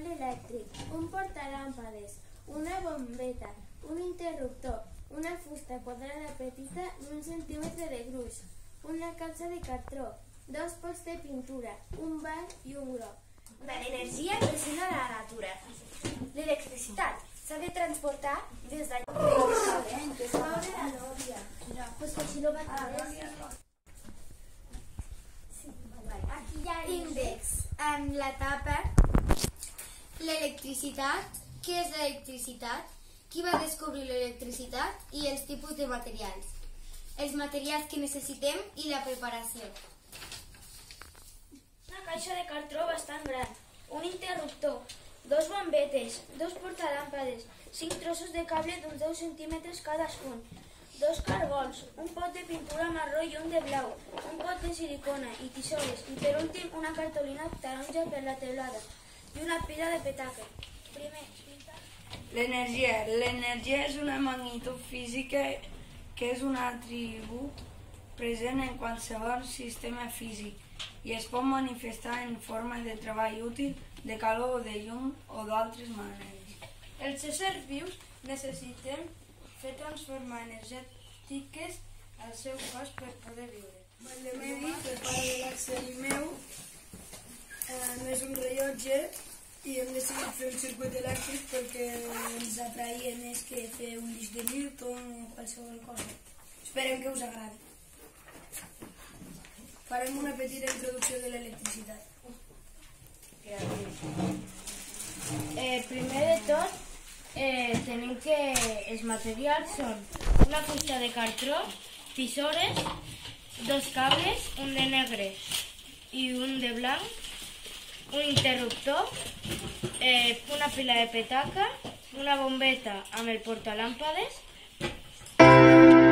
cable elèctric, un portalàmpades, una bombeta, un interruptor, una fusta quadrada petita i 1 centímetre de gruix, una calça de cartró, 2 pots de pintura, un bany i un groc. L'energia present a la natura. L'electricitat s'ha de transportar des d'allà. Aquí hi ha índex en l'etapa. L'electricitat. Què és l'electricitat? Qui va descobrir l'electricitat i els tipus de materials. Els materials que necessitem i la preparació. Una caixa de cartró bastant gran, un interruptor, 2 bombetes, 2 portalàmpades, 5 trossos de cable d'uns 10 centímetres cadascun, 2 cargols, un pot de pintura marró i un de blau, un pot de silicona i tisores i per últim una cartolina taronja per la teulada i una pila de petaca. Primer, l'energia. L'energia és una magnitud física que és un atribut present en qualsevol sistema físic i es pot manifestar en forma de treball útil, de calor o de llum o d'altres maneres. els éssers vius necessitem fer transformar energètiques al seu cos per poder viure. Valdemedi, el pare de l'Axel i meu, és un rellotge i hem decidit fer un circuit elèctric perquè ens atraïa més que fer un disc de Newton o qualsevol cosa. Esperem que us agradi. Farem una petita introducció de l'electricitat. Primer de tot, tenim que els materials són una fusta de cartró, tisores, 2 cables, un de negre i un de blanc, un interruptor, una pila de petaca, una bombeta amb el portalàmpades,